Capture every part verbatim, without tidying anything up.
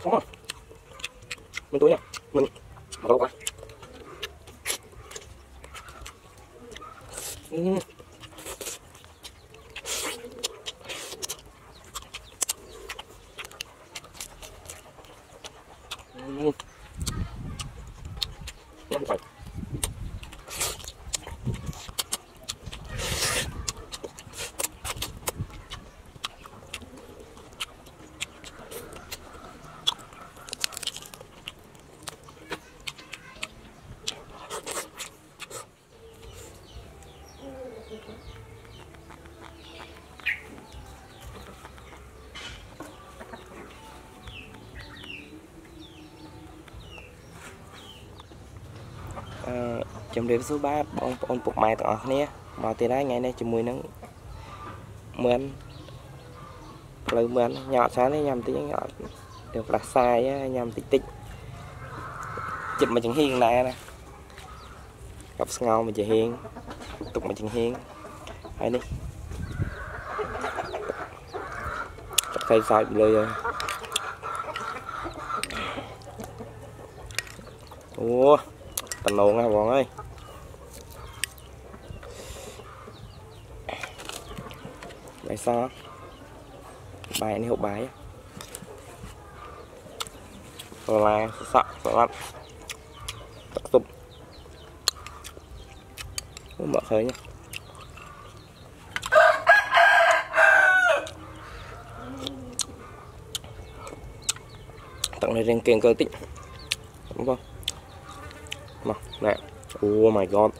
Không rồi. Mình túi nha. Mình mở lọc ra. Uhm. Uhm. Nó phải. Chấm điểm số ba bọn bọn buộc mày tặng nè mà từ đấy ngày nay chùm mùi nắng mướn lời mướn nhọt sáng đấy nhằm tiếng nhọt được là sai á, nhằm tích tích chụp mà chẳng hiền này nè gặp ngon mà chỉ hiền tục mà chẳng hiền hay đi thay sai bị rồi ủa tần nổ nha bọn ơi bài sao bài này hộp bài là sợ sợ lắm tập tục mở khởi nha tặng này riêng kiềng cơ tích đúng không mà nè oh my god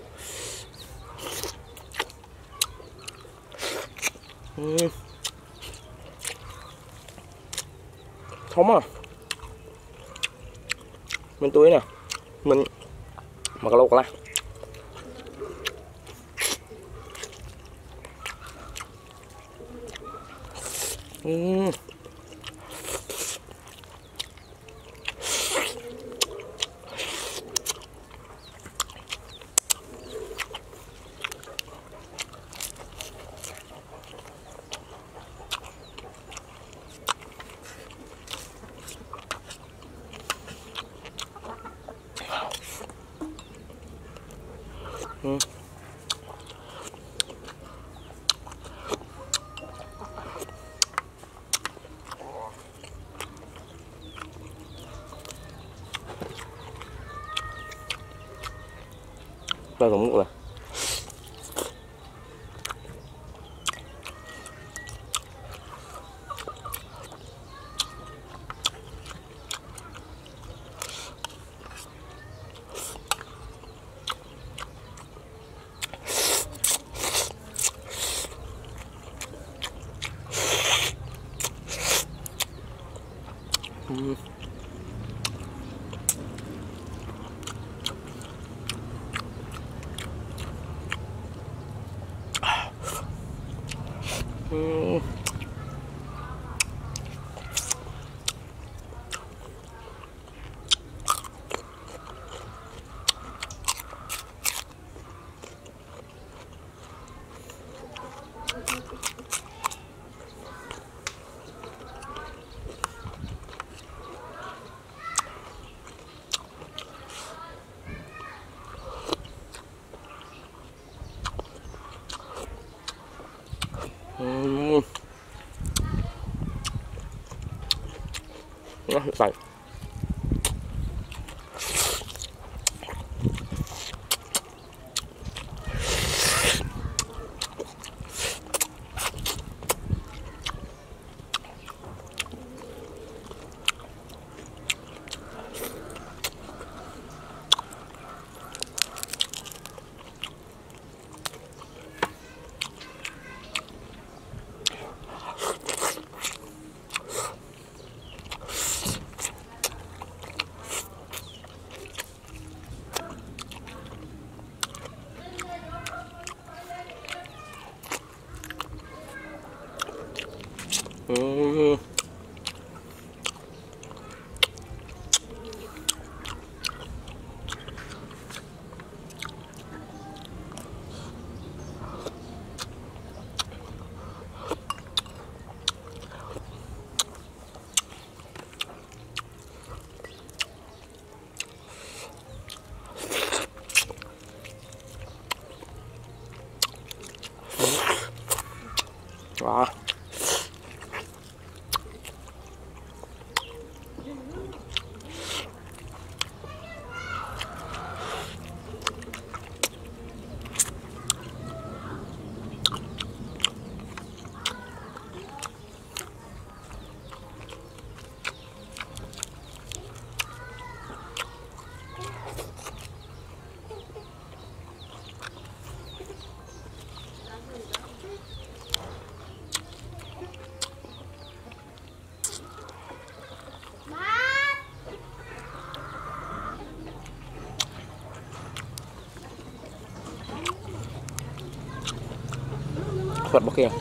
uhm. Thấm à mình túi nè mình mà cái lột ra uhm. Ừ. Đây cũng ngủ rồi. Mm. Mm. Mm. Nó sạch. thuật bọc kia.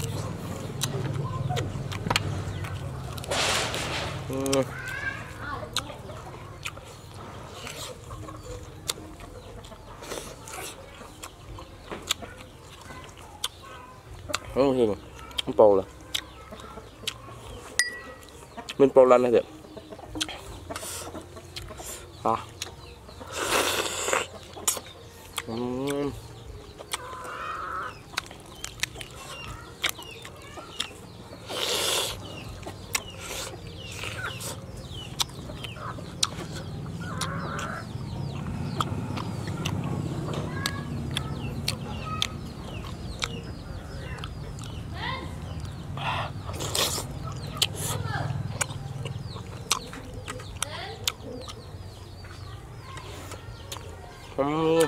Uhm. Không gì không bầu là mình bầu lần này được à. Uhm. Uhm.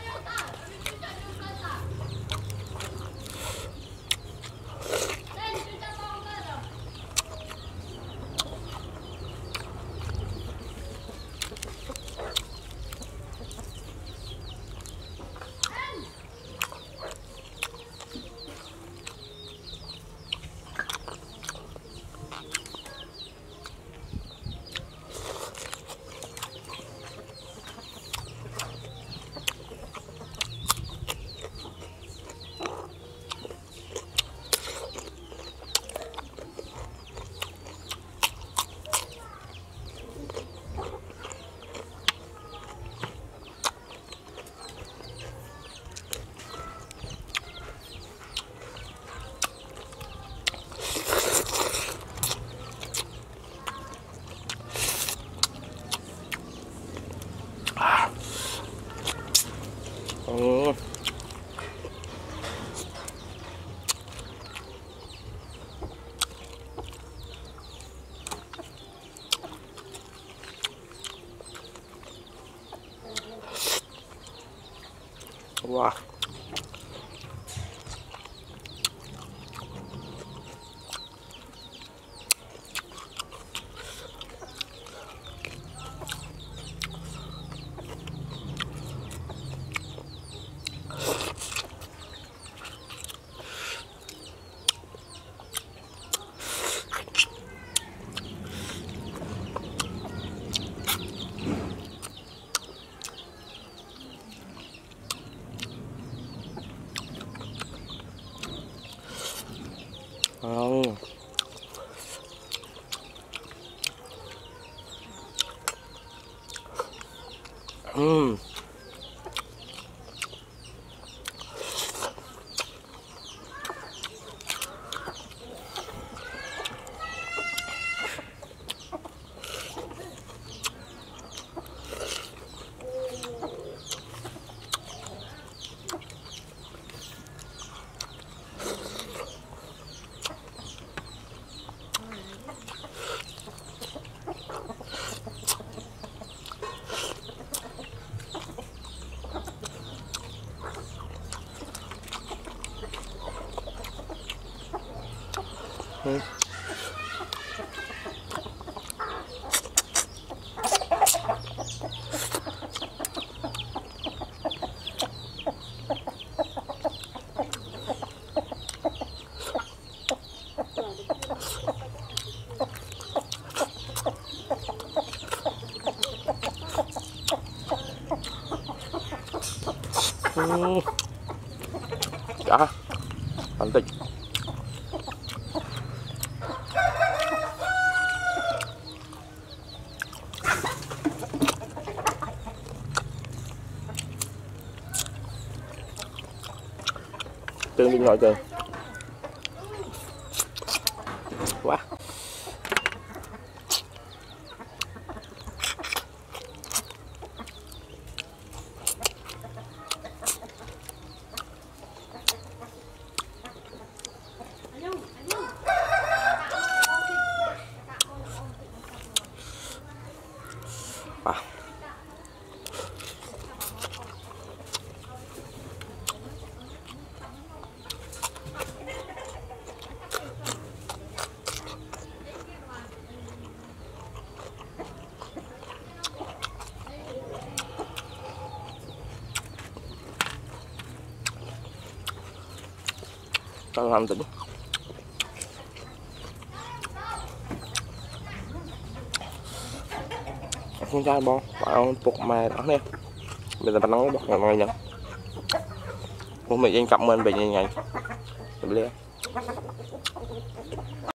Ừ. Wow. Oh. Mm. Mm. Mm. Đã thành tích tương bên ngoài trời quá. À. tao làm tỉnh không chai bông bao phục mà đó nè bây giờ bạn nói bọc ngày nhá của mình anh cầm mình bị như ngày